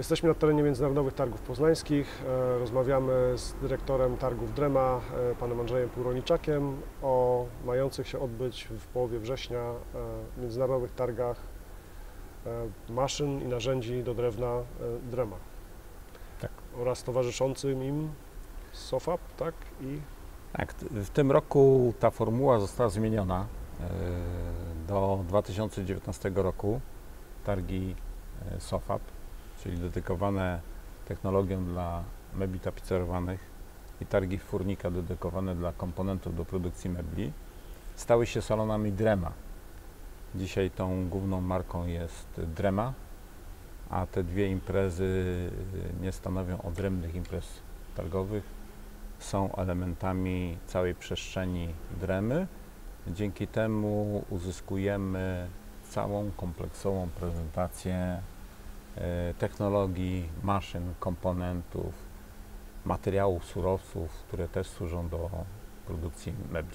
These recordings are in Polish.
Jesteśmy na terenie Międzynarodowych Targów Poznańskich. Rozmawiamy z dyrektorem targów DREMA, panem Andrzejem Półroniczakiem, o mających się odbyć w połowie września Międzynarodowych Targach maszyn i narzędzi do drewna DREMA. Tak. Oraz towarzyszącym im SOFAP, tak? Tak, w tym roku ta formuła została zmieniona. Do 2019 roku targi SOFAP, czyli dedykowane technologią dla mebli tapicerowanych, i targi Furnika dedykowane dla komponentów do produkcji mebli, stały się salonami DREMA. Dzisiaj tą główną marką jest DREMA, a te dwie imprezy nie stanowią odrębnych imprez targowych, są elementami całej przestrzeni DREMy. Dzięki temu uzyskujemy całą kompleksową prezentację technologii, maszyn, komponentów, materiałów, surowców, które też służą do produkcji mebli.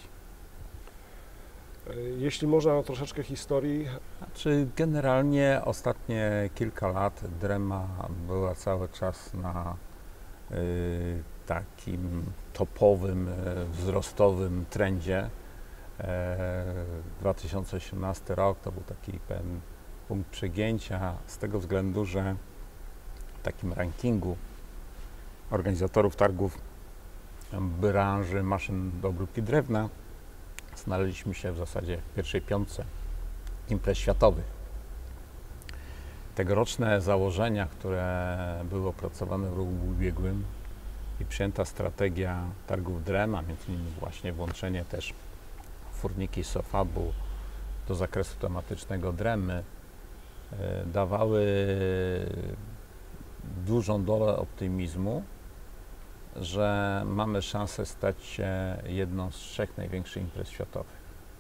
Jeśli można o troszeczkę historii. Znaczy, generalnie ostatnie kilka lat DREMA była cały czas na takim topowym, wzrostowym trendzie. 2018 rok to był taki pewien punkt przegięcia z tego względu, że w takim rankingu organizatorów targów branży maszyn do obróbki drewna znaleźliśmy się w zasadzie w pierwszej piątce imprez światowych. Tegoroczne założenia, które były opracowane w roku ubiegłym i przyjęta strategia targów DREMA, między innymi właśnie włączenie też Furniki SOFAP-u do zakresu tematycznego DREMy, dawały dużą dozę optymizmu, że mamy szansę stać się jedną z 3 największych imprez światowych.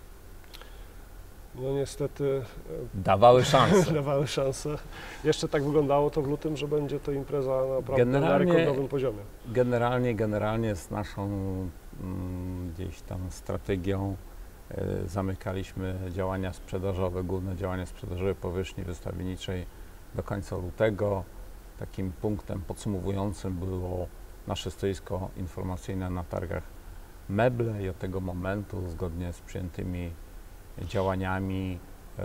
No niestety dawały szansę. Dawały szansę. Jeszcze tak wyglądało to w lutym, że będzie to impreza naprawdę na rekordowym poziomie. Generalnie z naszą gdzieś tam strategią zamykaliśmy działania sprzedażowe, główne działania sprzedażowe powierzchni wystawienniczej do końca lutego. Takim punktem podsumowującym było nasze stoisko informacyjne na targach Meble i od tego momentu, zgodnie z przyjętymi działaniami,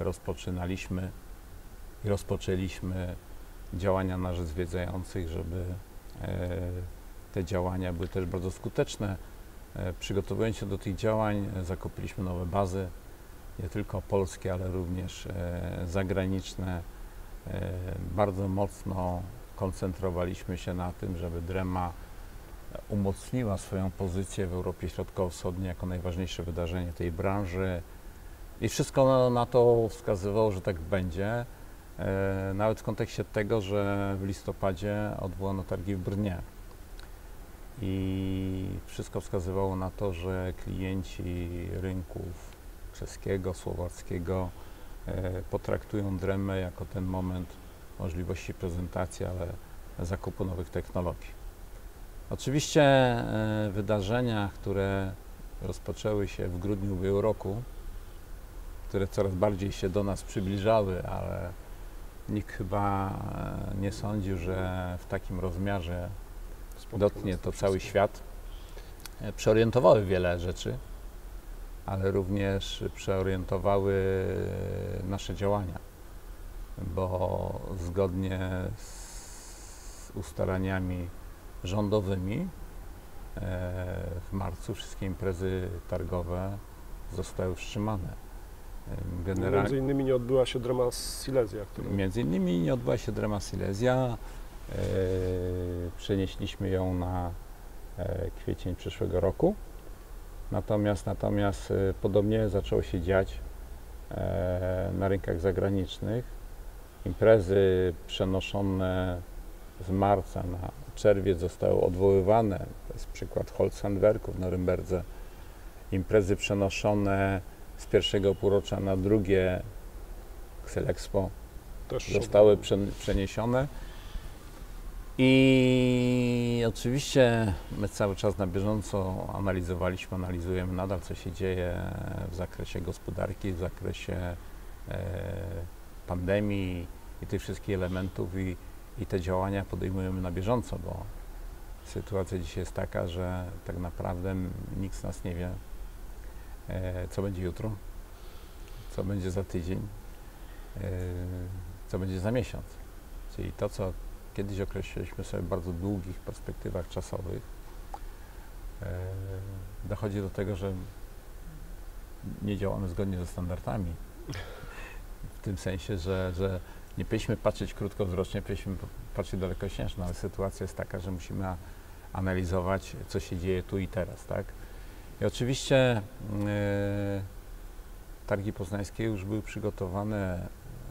rozpoczęliśmy działania na rzecz zwiedzających, żeby te działania były też bardzo skuteczne. Przygotowując się do tych działań, zakupiliśmy nowe bazy, nie tylko polskie, ale również zagraniczne. Bardzo mocno koncentrowaliśmy się na tym, żeby DREMA umocniła swoją pozycję w Europie Środkowo-Wschodniej jako najważniejsze wydarzenie tej branży i wszystko na to wskazywało, że tak będzie, nawet w kontekście tego, że w listopadzie odwołano targi w Brnie i wszystko wskazywało na to, że klienci rynków czeskiego, słowackiego potraktują DREMę jako ten moment możliwości prezentacji, ale zakupu nowych technologii. Oczywiście wydarzenia, które rozpoczęły się w grudniu ubiegłego roku, które coraz bardziej się do nas przybliżały, ale nikt chyba nie sądził, że w takim rozmiarze dotknie to cały świat, przeorientowały wiele rzeczy, ale również przeorientowały nasze działania, bo zgodnie z ustaleniami rządowymi w marcu wszystkie imprezy targowe zostały wstrzymane. Między innymi nie odbyła się DREMA Silesia. Między innymi nie odbyła się DREMA Silesia. Przenieśliśmy ją na kwiecień przyszłego roku. Natomiast podobnie zaczęło się dziać na rynkach zagranicznych. Imprezy przenoszone z marca na czerwiec zostały odwoływane. To jest przykład Holzhandwerku w Norymberdze. Imprezy przenoszone z pierwszego półrocza na drugie Xelexpo zostały przeniesione. I oczywiście my cały czas na bieżąco analizujemy nadal, co się dzieje w zakresie gospodarki, w zakresie pandemii i tych wszystkich elementów i te działania podejmujemy na bieżąco, bo sytuacja dzisiaj jest taka, że tak naprawdę nikt z nas nie wie, co będzie jutro, co będzie za tydzień, co będzie za miesiąc. Czyli to, co kiedyś określiliśmy sobie w bardzo długich perspektywach czasowych, dochodzi do tego, że nie działamy zgodnie ze standardami. W tym sensie, że nie powinniśmy patrzeć krótkowzrocznie, powinniśmy patrzeć dalekosiężnie, ale sytuacja jest taka, że musimy analizować, co się dzieje tu i teraz, tak? I oczywiście targi poznańskie już były przygotowane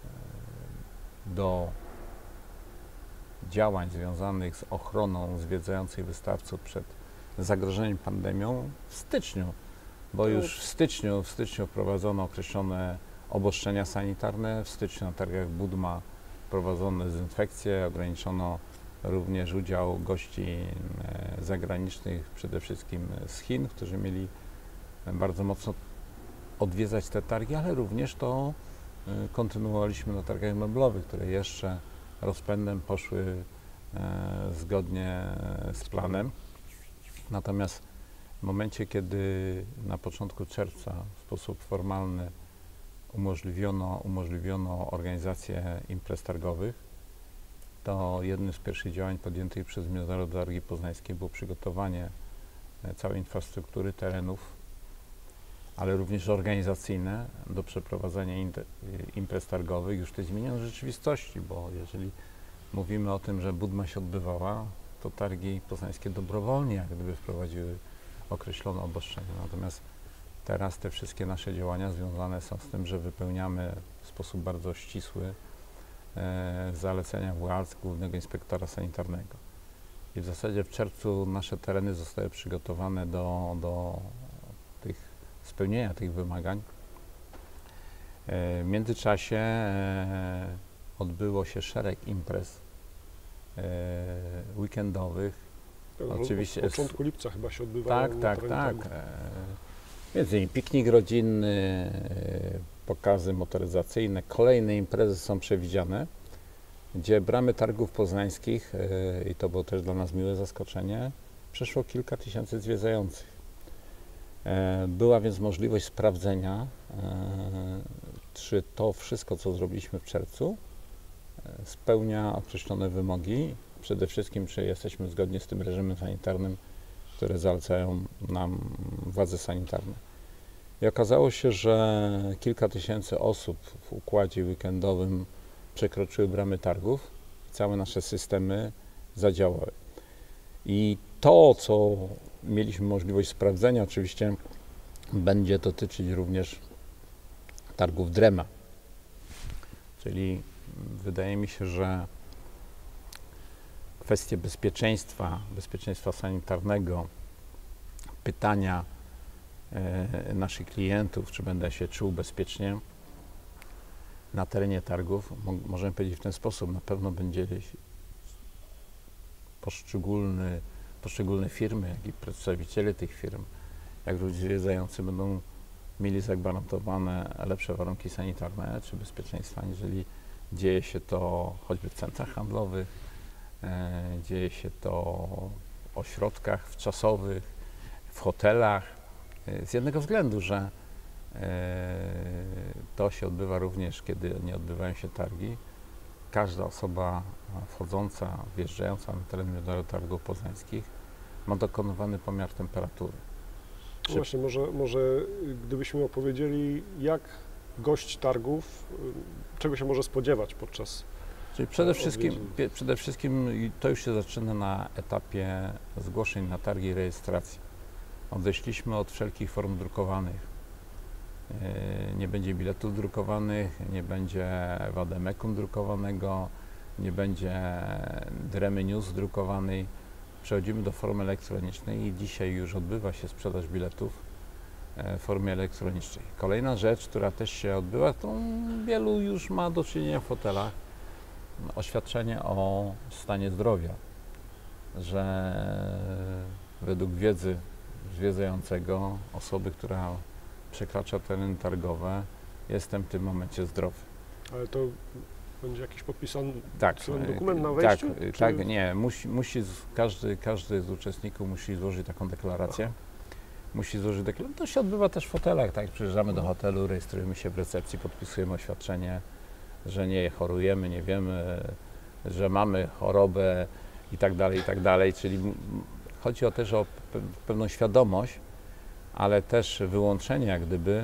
do działań związanych z ochroną zwiedzających wystawców przed zagrożeniem pandemią w styczniu, bo już w styczniu wprowadzono określone obostrzenia sanitarne, w styczniu na targach Budma wprowadzono dezynfekcję, ograniczono również udział gości zagranicznych, przede wszystkim z Chin, którzy mieli bardzo mocno odwiedzać te targi, ale również to kontynuowaliśmy na targach meblowych, które jeszcze rozpędem poszły zgodnie z planem. Natomiast w momencie, kiedy na początku czerwca w sposób formalny umożliwiono organizację imprez targowych, to jednym z pierwszych działań podjętych przez Międzynarodowe Targi Poznańskie było przygotowanie całej infrastruktury, terenów, ale również organizacyjne do przeprowadzania imprez targowych już w tej zmienionej rzeczywistości, bo jeżeli mówimy o tym, że Budma się odbywała, to targi poznańskie dobrowolnie jak gdyby wprowadziły określone obostrzenia. Natomiast teraz te wszystkie nasze działania związane są z tym, że wypełniamy w sposób bardzo ścisły zalecenia władz Głównego Inspektora Sanitarnego. I w zasadzie w czerwcu nasze tereny zostały przygotowane do spełnienia tych wymagań. W międzyczasie odbyło się szereg imprez weekendowych. Oczywiście od początku lipca chyba się odbywają. Tak. Między innymi piknik rodzinny, pokazy motoryzacyjne, kolejne imprezy są przewidziane, gdzie bramy targów poznańskich, i to było też dla nas miłe zaskoczenie, przeszło kilka tysięcy zwiedzających. Była więc możliwość sprawdzenia, czy to wszystko, co zrobiliśmy w czerwcu, spełnia określone wymogi. Przede wszystkim, czy jesteśmy zgodnie z tym reżimem sanitarnym, które zalecają nam władze sanitarne. I okazało się, że kilka tysięcy osób w układzie weekendowym przekroczyły bramy targów i całe nasze systemy zadziałały. I to, co mieliśmy możliwość sprawdzenia, oczywiście będzie dotyczyć również targów Drema. Czyli wydaje mi się, że kwestie bezpieczeństwa sanitarnego, pytania naszych klientów, czy będę się czuł bezpiecznie na terenie targów, możemy powiedzieć w ten sposób, na pewno będzie poszczególne firmy, jak i przedstawiciele tych firm, jak ludzie zwiedzający będą mieli zagwarantowane lepsze warunki sanitarne czy bezpieczeństwa, jeżeli dzieje się to choćby w centrach handlowych, dzieje się to w ośrodkach wczasowych, w hotelach, z jednego względu, że to się odbywa również, kiedy nie odbywają się targi. Każda osoba wchodząca, wjeżdżająca na teren Międzynarodowych Targów Poznańskich ma dokonywany pomiar temperatury. Właśnie, może gdybyśmy opowiedzieli, jak gość targów, czego się może spodziewać podczas Czyli przede wszystkim to już się zaczyna na etapie zgłoszeń na targi i rejestracji. Odeszliśmy od wszelkich form drukowanych. Nie będzie biletów drukowanych, nie będzie wademekum drukowanego, nie będzie Dremy News drukowanej. Przechodzimy do formy elektronicznej i dzisiaj już odbywa się sprzedaż biletów w formie elektronicznej. Kolejna rzecz, która też się odbywa, to wielu już ma do czynienia w hotelach, oświadczenie o stanie zdrowia, że według wiedzy zwiedzającego, osoby, która przekracza tereny targowe, jestem w tym momencie zdrowy. Ale to Będzie jakiś podpisany Tak, dokument na wejściu? Tak, tak, nie. Każdy z uczestników musi złożyć taką deklarację. Aha. Musi złożyć deklarację. To się odbywa też w hotelach, tak? Przyjeżdżamy do hotelu, rejestrujemy się w recepcji, podpisujemy oświadczenie, że nie chorujemy, nie wiemy, że mamy chorobę i tak dalej. Czyli chodzi też o pewną świadomość, ale też wyłączenie jak gdyby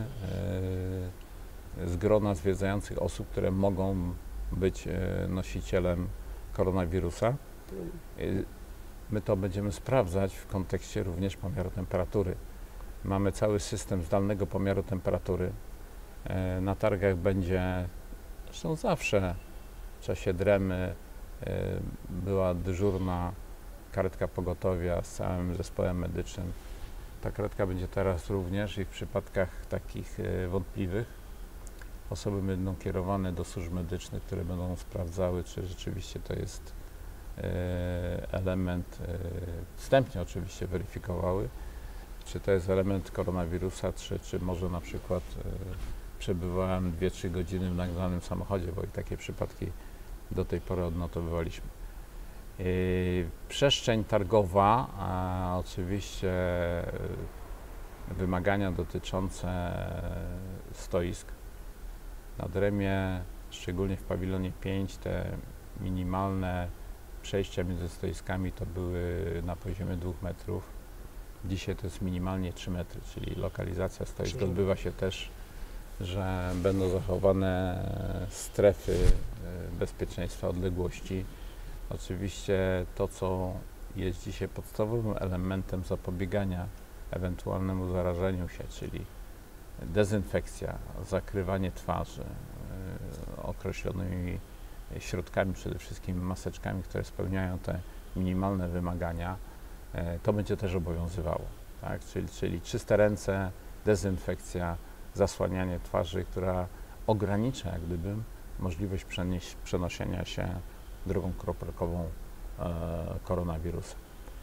z grona zwiedzających osób, które mogą być nosicielem koronawirusa. My to będziemy sprawdzać w kontekście również pomiaru temperatury. Mamy cały system zdalnego pomiaru temperatury. Na targach będzie, zresztą zawsze w czasie dremy była dyżurna karetka pogotowia z całym zespołem medycznym. Ta karetka będzie teraz również i w przypadkach takich wątpliwych osoby będą kierowane do służb medycznych, które będą sprawdzały, czy rzeczywiście to jest element, wstępnie oczywiście weryfikowały, czy to jest element koronawirusa, czy może na przykład przebywałem 2-3 godziny w nagnanym samochodzie, bo i takie przypadki do tej pory odnotowywaliśmy. Przestrzeń targowa, a oczywiście wymagania dotyczące stoisk. Na Dremie, szczególnie w pawilonie 5, te minimalne przejścia między stoiskami to były na poziomie 2 metrów. Dzisiaj to jest minimalnie 3 metry, czyli lokalizacja stoisk odbywa się też, że będą zachowane strefy bezpieczeństwa, odległości. Oczywiście to, co jest dzisiaj podstawowym elementem zapobiegania ewentualnemu zarażeniu się, czyli dezynfekcja, zakrywanie twarzy określonymi środkami, przede wszystkim maseczkami, które spełniają te minimalne wymagania, to będzie też obowiązywało. Tak? Czyli czyste ręce, dezynfekcja, zasłanianie twarzy, która ogranicza jak gdyby możliwość przenoszenia się drogą kropelkową koronawirusa.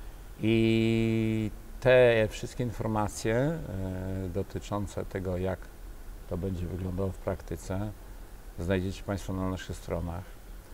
I te wszystkie informacje dotyczące tego, jak to będzie wyglądało w praktyce, znajdziecie Państwo na naszych stronach.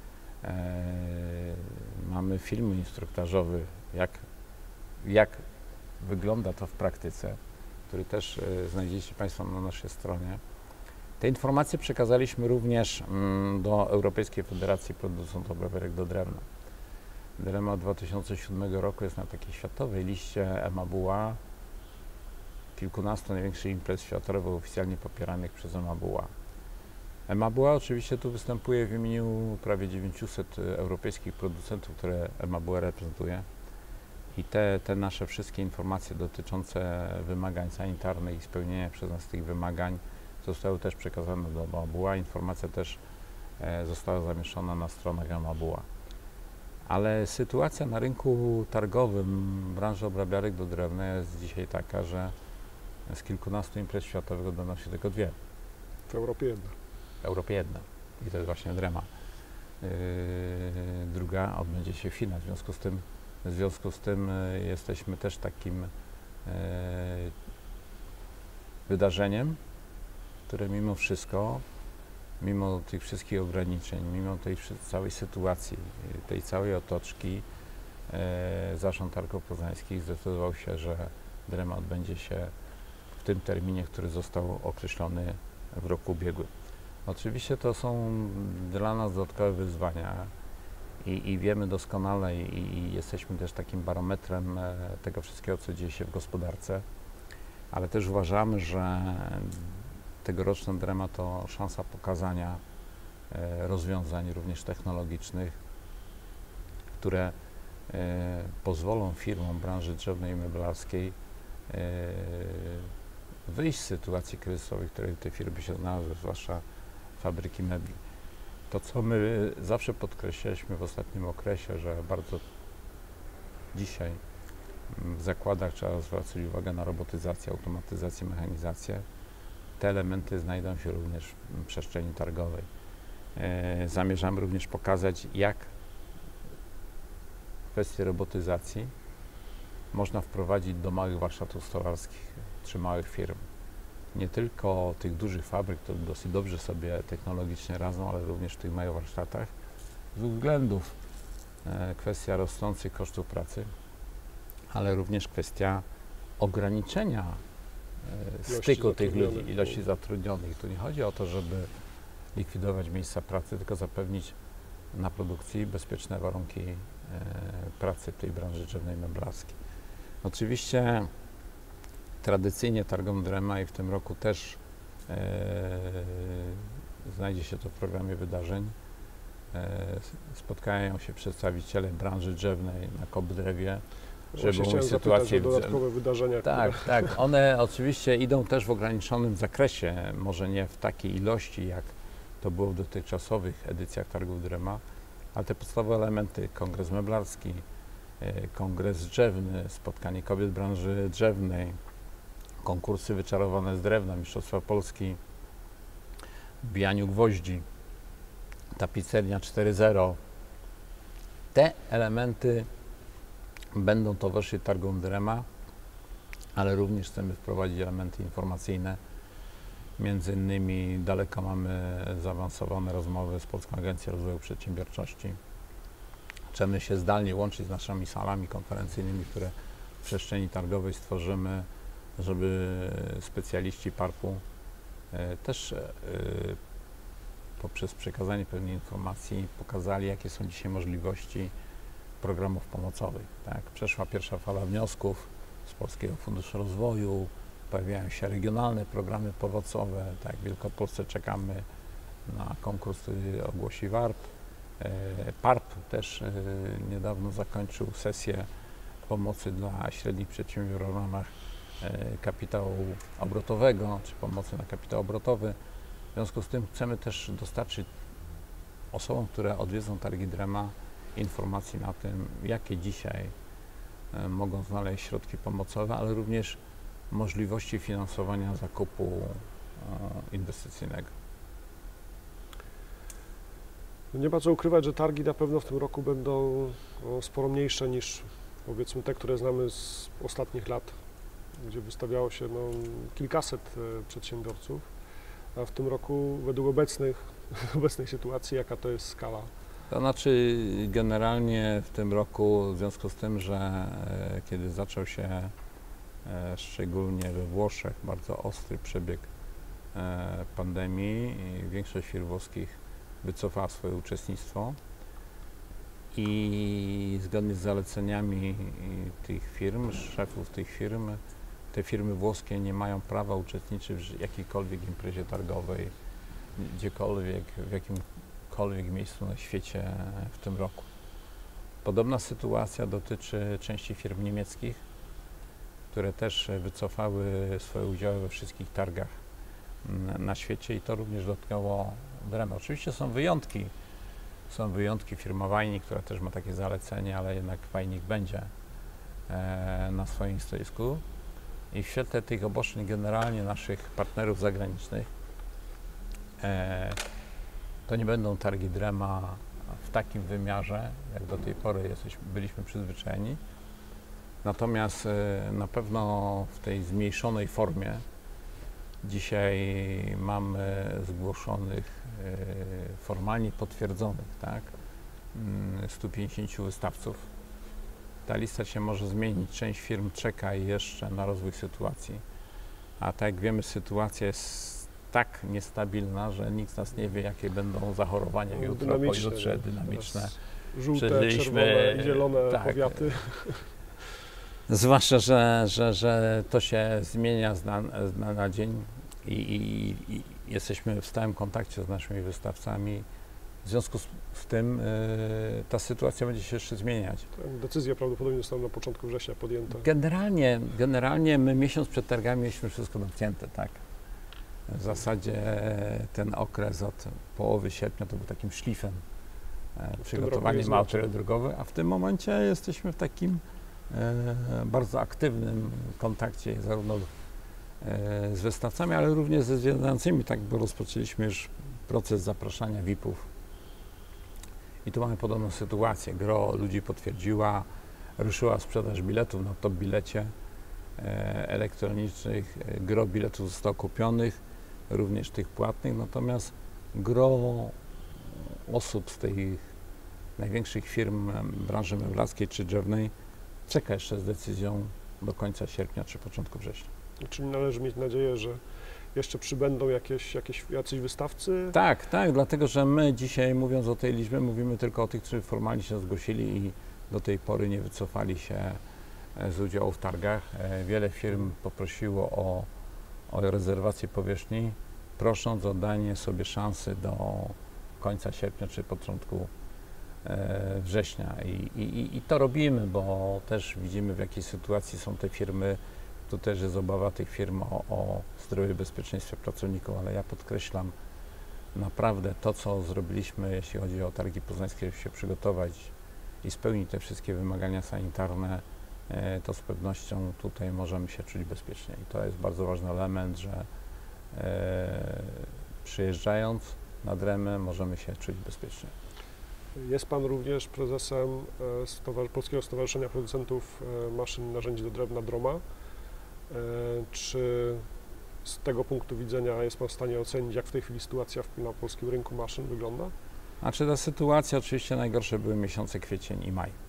Mamy film instruktażowy, jak wygląda to w praktyce, który też znajdziecie Państwo na naszej stronie. Te informacje przekazaliśmy również do Europejskiej Federacji Producentów Brawerek do drewna. Drema od 2007 roku jest na takiej światowej liście EMABUA, kilkunastu największych imprez światowych oficjalnie popieranych przez EMABUA. EMABUA oczywiście tu występuje w imieniu prawie 900 europejskich producentów, które EMABUA reprezentuje. I te nasze wszystkie informacje dotyczące wymagań sanitarnych i spełnienia przez nas tych wymagań zostały też przekazane do EMABUA. Informacja też została zamieszczona na stronach EMABUA. Ale sytuacja na rynku targowym branży obrabiarek do drewna jest dzisiaj taka, że z kilkunastu imprez światowych odbędą się tylko 2. W Europie 1. W Europie 1. I to jest właśnie Drema. Druga odbędzie się w Chinach. W związku z tym jesteśmy też takim wydarzeniem, które mimo wszystko, mimo tych wszystkich ograniczeń, mimo tej całej sytuacji, tej całej otoczki, Zarząd Targów Poznańskich zdecydował się, że Drema odbędzie się w tym terminie, który został określony w roku ubiegłym. Oczywiście to są dla nas dodatkowe wyzwania i wiemy doskonale i jesteśmy też takim barometrem tego wszystkiego, co dzieje się w gospodarce, ale też uważamy, że tegoroczna Drema to szansa pokazania rozwiązań również technologicznych, które pozwolą firmom branży drzewnej i meblarskiej wyjść z sytuacji kryzysowej, w której te firmy się znalazły, zwłaszcza fabryki mebli. To, co my zawsze podkreślaliśmy w ostatnim okresie, że bardzo dzisiaj w zakładach trzeba zwracać uwagę na robotyzację, automatyzację, mechanizację. Te elementy znajdą się również w przestrzeni targowej. Zamierzamy również pokazać, jak kwestię robotyzacji można wprowadzić do małych warsztatów stolarskich czy małych firm. nie tylko tych dużych fabryk, które dosyć dobrze sobie technologicznie radzą, ale również w tych małych warsztatach, z dwóch względów. Kwestia rosnących kosztów pracy, ale również kwestia ograniczenia styku tych ludzi, ilości zatrudnionych. Tu nie chodzi o to, żeby likwidować miejsca pracy, tylko zapewnić na produkcji bezpieczne warunki pracy w tej branży drzewnej meblarskiej. Oczywiście tradycyjnie Targom Drema i w tym roku też znajdzie się to w programie wydarzeń. Spotkają się przedstawiciele branży drzewnej na Kobdrewie, żeby omówić sytuację. Dodatkowe wydarzenia. Tak, tak. One oczywiście idą też w ograniczonym zakresie, może nie w takiej ilości, jak to było w dotychczasowych edycjach Targów Drema, ale te podstawowe elementy, kongres meblarski, kongres drzewny, spotkanie kobiet branży drzewnej, konkursy wyczarowane z drewna, Mistrzostwa Polski, wbijaniu gwoździ, tapicernia 4.0. Te elementy będą towarzyszyć Targom Drema, ale również chcemy wprowadzić elementy informacyjne. Między innymi daleko mamy zaawansowane rozmowy z Polską Agencją Rozwoju Przedsiębiorczości. Chcemy się zdalnie łączyć z naszymi salami konferencyjnymi, które w przestrzeni targowej stworzymy, żeby specjaliści PARP-u też poprzez przekazanie pewnej informacji pokazali, jakie są dzisiaj możliwości programów pomocowych. Tak? Przeszła pierwsza fala wniosków z Polskiego Funduszu Rozwoju, pojawiają się regionalne programy pomocowe. Tak? W Wielkopolsce czekamy na konkurs, który ogłosi WARP. PARP też niedawno zakończył sesję pomocy dla średnich przedsiębiorców w ramach kapitału obrotowego, czy pomocy na kapitał obrotowy. W związku z tym chcemy też dostarczyć osobom, które odwiedzą Targi Drema, informacji na tym, jakie dzisiaj mogą znaleźć środki pomocowe, ale również możliwości finansowania zakupu inwestycyjnego. Nie ma co ukrywać, że targi na pewno w tym roku będą sporo mniejsze niż powiedzmy te, które znamy z ostatnich lat, gdzie wystawiało się kilkaset przedsiębiorców, a w tym roku według obecnej sytuacji, jaka to jest skala? To znaczy generalnie w tym roku, w związku z tym, że kiedy zaczął się szczególnie we Włoszech bardzo ostry przebieg pandemii, większość firm włoskich wycofała swoje uczestnictwo i zgodnie z zaleceniami tych firm, szefów tych firm, te firmy włoskie nie mają prawa uczestniczyć w jakiejkolwiek imprezie targowej, gdziekolwiek, w jakimkolwiek miejscu na świecie w tym roku. Podobna sytuacja dotyczy części firm niemieckich, które też wycofały swoje udziały we wszystkich targach na świecie i to również dotknęło Drema. Oczywiście są wyjątki, firma Wajnik, która też ma takie zalecenie, ale jednak Wajnik będzie na swoim stoisku. I w świetle tych obostrzeń generalnie naszych partnerów zagranicznych to nie będą targi Drema w takim wymiarze, jak do tej pory byliśmy przyzwyczajeni. Natomiast na pewno w tej zmniejszonej formie dzisiaj mamy zgłoszonych, formalnie potwierdzonych, tak, 150 wystawców. Ta lista się może zmienić. Część firm czeka jeszcze na rozwój sytuacji, a tak jak wiemy, sytuacja jest tak niestabilna, że nikt z nas nie wie, jakie będą zachorowania jutro, pojutrze, dynamiczne. Żółte, czerwone i zielone powiaty. Zwłaszcza, że to się zmienia z dnia na dzień i jesteśmy w stałym kontakcie z naszymi wystawcami. W związku z tym ta sytuacja będzie się jeszcze zmieniać. Decyzje prawdopodobnie zostaną na początku września podjęte. Generalnie my miesiąc przed targami mieliśmy wszystko zamknięte, tak. W zasadzie ten okres od połowy sierpnia to był takim szlifem przygotowanie materiału drogowy, a w tym momencie jesteśmy w takim bardzo aktywnym kontakcie zarówno z wystawcami, ale również ze zwiedzającymi, tak, bo rozpoczęliśmy już proces zapraszania VIP-ów i tu mamy podobną sytuację. Gro ludzi potwierdziła, ruszyła sprzedaż biletów na Top Bilecie. elektronicznych, gro biletów zostało kupionych, również tych płatnych, natomiast gro osób z tych największych firm branży meblarskiej czy drzewnej czeka jeszcze z decyzją do końca sierpnia czy początku września. Czyli należy mieć nadzieję, że jeszcze przybędą jacyś wystawcy? Tak, dlatego że my dzisiaj, mówiąc o tej liczbie, mówimy tylko o tych, którzy formalnie się zgłosili i do tej pory nie wycofali się z udziału w targach. Wiele firm poprosiło o rezerwację powierzchni, prosząc o danie sobie szansy do końca sierpnia czy początku września. I to robimy, bo też widzimy, w jakiej sytuacji są te firmy. Tu też jest obawa tych firm o zdrowie i bezpieczeństwie pracowników, ale ja podkreślam naprawdę to, co zrobiliśmy, jeśli chodzi o targi poznańskie, żeby się przygotować i spełnić te wszystkie wymagania sanitarne, to z pewnością tutaj możemy się czuć bezpiecznie. I to jest bardzo ważny element, że przyjeżdżając na Dremę możemy się czuć bezpiecznie. Jest Pan również prezesem Polskiego Stowarzyszenia Producentów Maszyn i Narzędzi do Drewna DROMA. Czy z tego punktu widzenia jest Pan w stanie ocenić, jak w tej chwili sytuacja na polskim rynku maszyn wygląda? Znaczy ta sytuacja, oczywiście najgorsze były miesiące kwiecień i maj.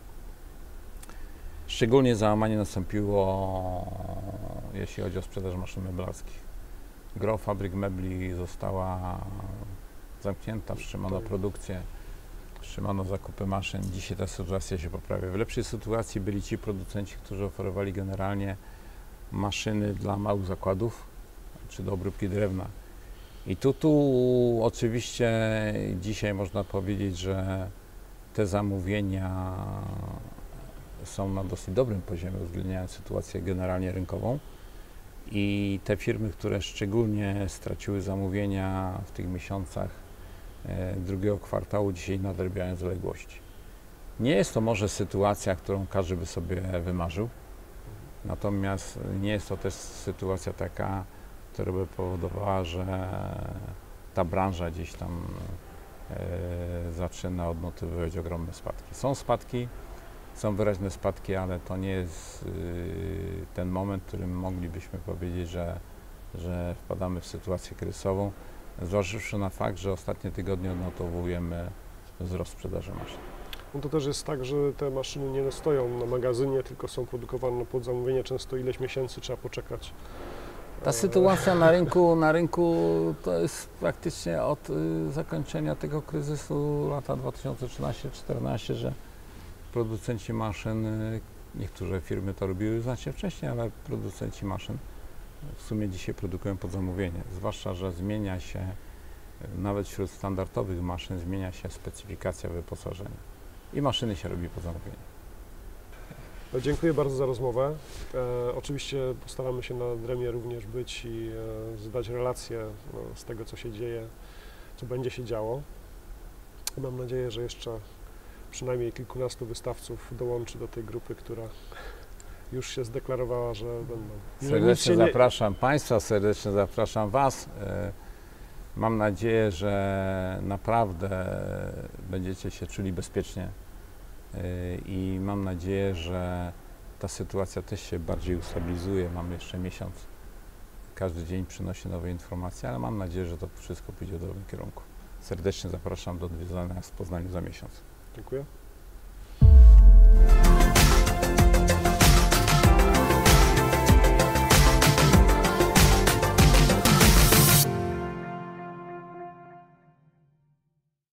Szczególnie załamanie nastąpiło, jeśli chodzi o sprzedaż maszyn meblarskich. Gro fabryk mebli została zamknięta, wstrzymano produkcję, wstrzymano zakupy maszyn. Dzisiaj ta sytuacja się poprawia. W lepszej sytuacji byli ci producenci, którzy oferowali generalnie maszyny dla małych zakładów, czy do obróbki drewna. I tu oczywiście dzisiaj można powiedzieć, że te zamówienia są na dosyć dobrym poziomie, uwzględniając sytuację generalnie rynkową. I te firmy, które szczególnie straciły zamówienia w tych miesiącach drugiego kwartału, dzisiaj nadrabiają zaległości. Nie jest to może sytuacja, którą każdy by sobie wymarzył, natomiast nie jest to też sytuacja taka, która by powodowała, że ta branża gdzieś tam zaczyna odnotowywać ogromne spadki. Są spadki, są wyraźne spadki, ale to nie jest ten moment, w którym moglibyśmy powiedzieć, że wpadamy w sytuację kryzysową, zważywszy na fakt, że ostatnie tygodnie odnotowujemy wzrost sprzedaży maszyn. No to też jest tak, że te maszyny nie stoją na magazynie, tylko są produkowane pod zamówienie, często ileś miesięcy trzeba poczekać. Ta sytuacja na rynku to jest praktycznie od zakończenia tego kryzysu lata 2013-2014, że producenci maszyn, niektóre firmy to robiły znacznie wcześniej, ale producenci maszyn w sumie dzisiaj produkują pod zamówienie. Zwłaszcza, że zmienia się, nawet wśród standardowych maszyn, zmienia się specyfikacja wyposażenia. I maszyny się robi pod zamówienie. Dziękuję bardzo za rozmowę. Oczywiście postaramy się na Dremie również być i zdać relację z tego, co się dzieje, co będzie się działo. Mam nadzieję, że jeszcze przynajmniej kilkunastu wystawców dołączy do tej grupy, która już się zdeklarowała, że będą. Serdecznie zapraszam Państwa, serdecznie zapraszam Was. Mam nadzieję, że naprawdę będziecie się czuli bezpiecznie i mam nadzieję, że ta sytuacja też się bardziej ustabilizuje. Mamy jeszcze miesiąc. Każdy dzień przynosi nowe informacje, ale mam nadzieję, że to wszystko pójdzie w dobrym kierunku. Serdecznie zapraszam do odwiedzania w Poznaniu za miesiąc. Dziękuję.